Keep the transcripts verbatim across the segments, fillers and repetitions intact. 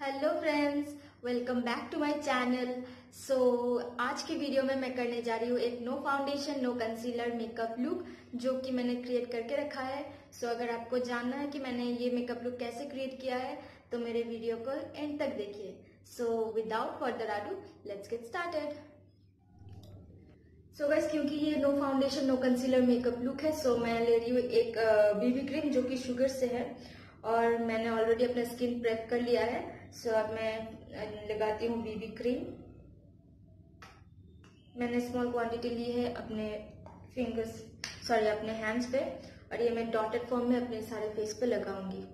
Hello friends, welcome back to my channel. So आज की video में मैं करने जा रही हूँ एक no foundation no concealer makeup look जो कि मैंने क्रिएट करके रखा है। सो so, अगर आपको जानना है कि मैंने ये मेकअप लुक कैसे क्रिएट किया है तो मेरे वीडियो को एंड तक देखिए। So without further ado let's get started. So guys, क्योंकि ये no foundation no concealer makeup look है सो so मैं ले रही हूँ एक बीबी क्रीम जो कि शुगर से है और मैंने ऑलरेडी अपना स्किन प्रेप कर लिया है। सो so, अब मैं लगाती हूँ बीबी क्रीम। मैंने स्मॉल क्वांटिटी ली है अपने फिंगर्स सॉरी अपने हैंड्स पे और ये मैं डॉटेड फॉर्म में अपने सारे फेस पे लगाऊंगी।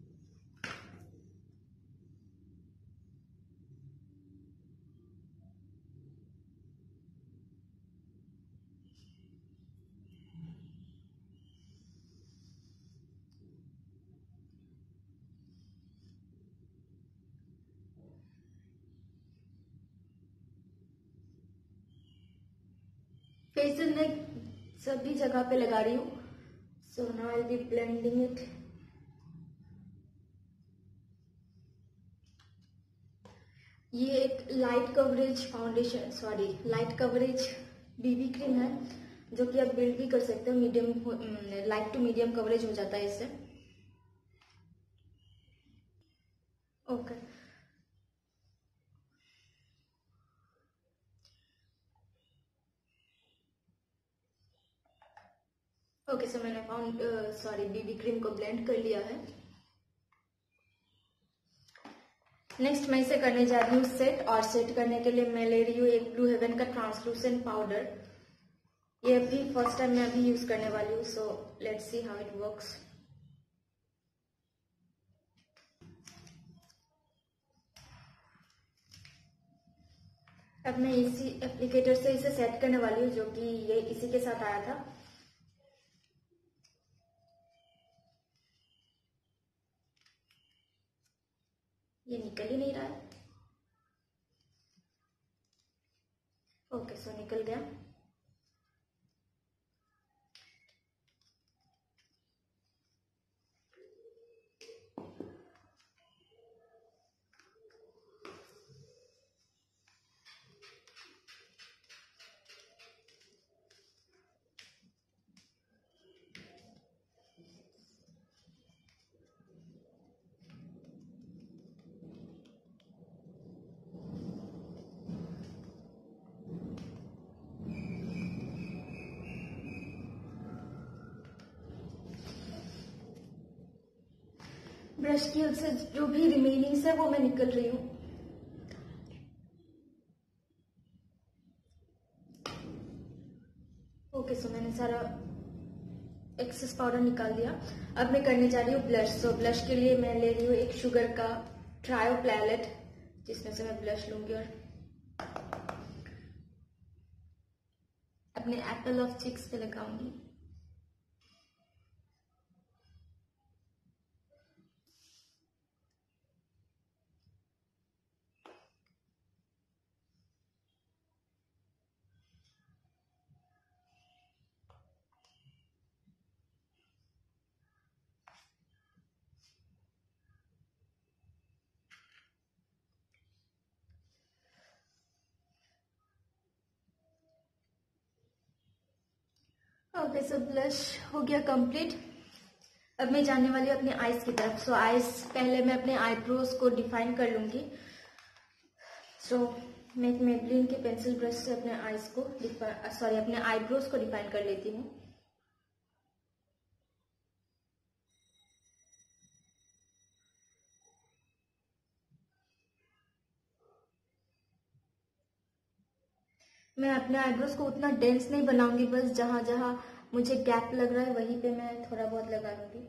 फेसियल नेक सभी जगह पे लगा रही हूँ। So now I will be blending it. ये एक light coverage foundation sorry light coverage BB cream है जो कि आप बिल्ड भी कर सकते हो। Medium light to medium coverage हो जाता है इससे। Okay okay. ओके सो मैंने फाउंड सॉरी बीबी क्रीम को ब्लेंड कर लिया है। नेक्स्ट मैं इसे करने जा रही हूँ सेट, और सेट करने के लिए मैं ले रही हूँ एक ब्लू हेवन का ट्रांसलूसेंट पाउडर। ये अभी फर्स्ट टाइम मैं अभी यूज करने वाली हूँ। So let's see how it works. अब मैं इसी एप्लीकेटर से इसे सेट करने वाली हूँ जो कि ये इसी के साथ आया था। ये निकल ही नहीं रहा है। ओके सो निकल गया। ब्रश की हेल्प से जो भी रिमेनिंग्स है वो मैं निकल रही हूँ। ओके सो मैंने सारा एक्सेस पाउडर निकाल दिया। अब मैं करने जा रही हूँ ब्लश। सो ब्लश के लिए मैं ले रही हूँ एक शुगर का ट्रायो पैलेट जिसमें से मैं ब्लश लूंगी और अपने एप्पल ऑफ चिक्स पे लगाऊंगी। ओके सो ब्लश हो गया कंप्लीट। अब मैं जाने वाली हूँ अपने आईज की तरफ। सो so, आईज पहले मैं अपने आईब्रोज को डिफाइन कर लूंगी। सो so, मैं एक मेबलिन के पेंसिल ब्रश से अपने आईज को सॉरी अपने आईब्रोज को डिफाइन कर लेती हूँ। मैं अपने आईब्रोज को उतना डेंस नहीं बनाऊंगी, बस जहां जहां मुझे गैप लग रहा है वहीं पे मैं थोड़ा बहुत लगा लूंगी।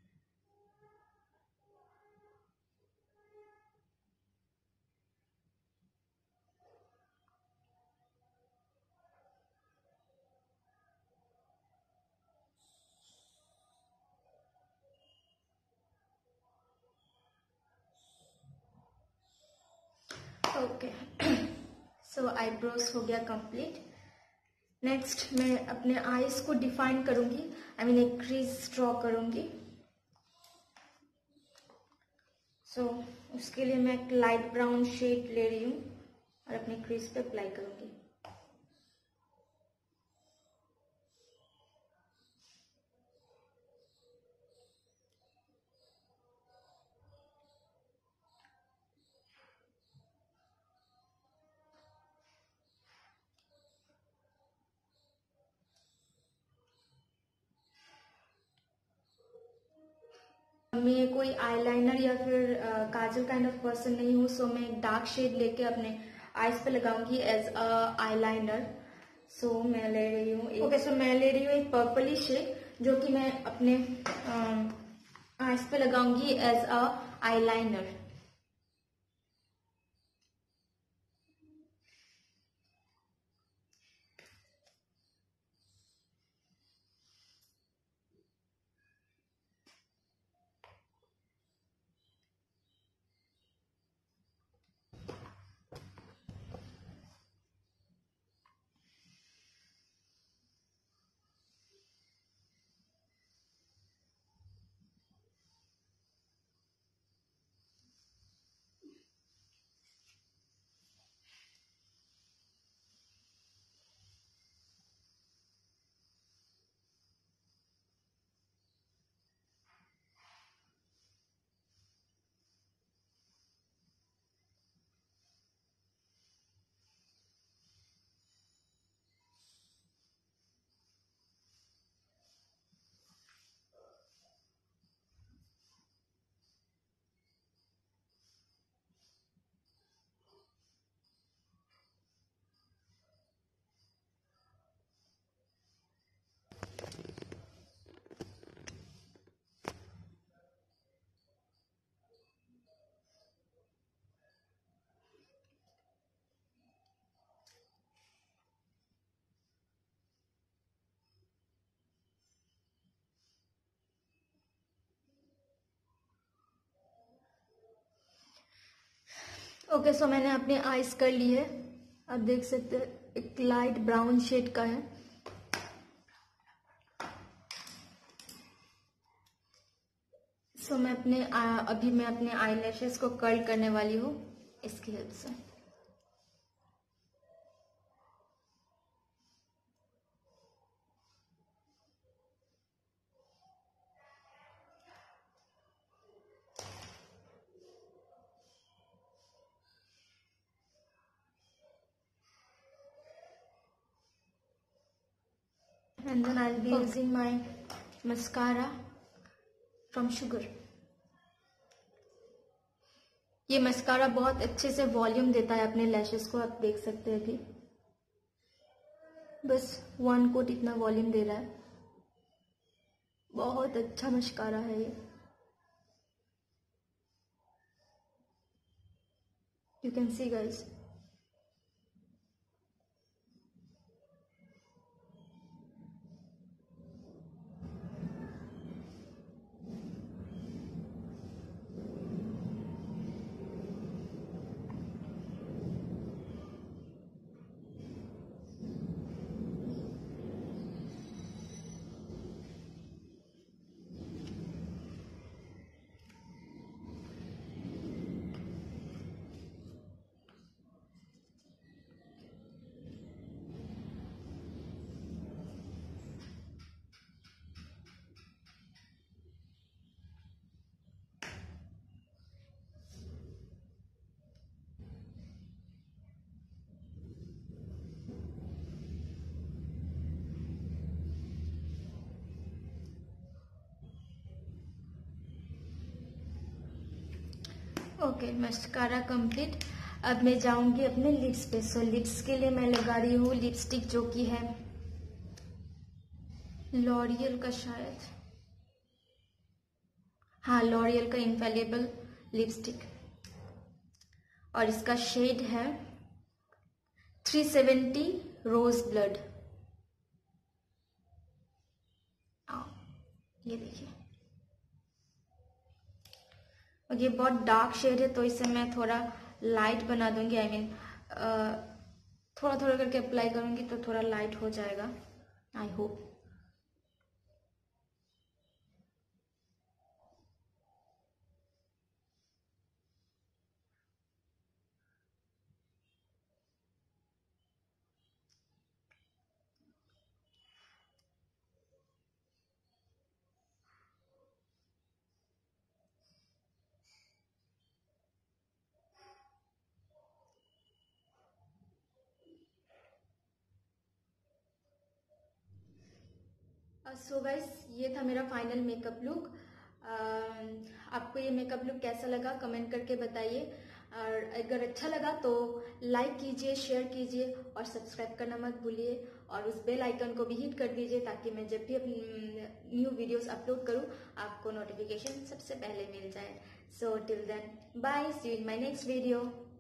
ओके सो आईब्रोज हो गया कंप्लीट। नेक्स्ट मैं अपने आईज को डिफाइन करूंगी। आई मीन एक क्रीज ड्रॉ करूंगी। सो so, उसके लिए मैं एक लाइट ब्राउन शेड ले रही हूँ और अपने क्रीज पे अप्लाई करूँगी। मैं कोई आईलाइनर या फिर uh, काजल काइंड ऑफ पर्सन नहीं हूँ, सो मैं एक डार्क शेड लेके अपने आईज पे लगाऊंगी एज अ आईलाइनर। सो मैं ले रही हूँ ओके सो मैं ले रही हूँ एक पर्पली शेड जो कि मैं अपने आईज पे लगाऊंगी as a eyeliner. Okay so मैंने अपने आईज कर लिए, आप देख सकते हैं एक लाइट ब्राउन शेड का है। सो so, मैं अपने आ, अभी मैं अपने आई लैशेस को कर्ल करने वाली हूँ इसकी हेल्प से। And then I'll be okay. using my mascara from Sugar. ये मस्कारा बहुत अच्छे से वॉल्यूम देता है अपने लैशेस को, आप देख सकते हैं अभी बस वन कोट इतना वॉल्यूम दे रहा है। बहुत अच्छा मस्कारा है ये, you can see guys. Okay mascara complete. अब मैं जाऊंगी अपने लिप्स पे। सो लिप्स के लिए मैं लगा रही हूँ लिपस्टिक जो कि है लॉरियल का, शायद हाँ लॉरियल का इनफेलिबल लिपस्टिक, और इसका शेड है थ्री सेवेंटी रोज ब्लड। ये देखिए, और ये बहुत डार्क शेड है तो इसे मैं थोड़ा लाइट बना दूंगी। आई I मीन mean, थोड़ा थोड़ा करके अप्लाई करूंगी तो थोड़ा लाइट हो जाएगा, आई होप। सो गाइस, ये था मेरा फाइनल मेकअप लुक। आपको ये मेकअप लुक कैसा लगा कमेंट करके बताइए, और अगर अच्छा लगा तो लाइक कीजिए, शेयर कीजिए और सब्सक्राइब करना मत भूलिए, और उस बेल आइकन को भी हिट कर दीजिए ताकि मैं जब भी न्यू वीडियोस अपलोड करूं आपको नोटिफिकेशन सबसे पहले मिल जाए। So till then, bye, see you in my next video.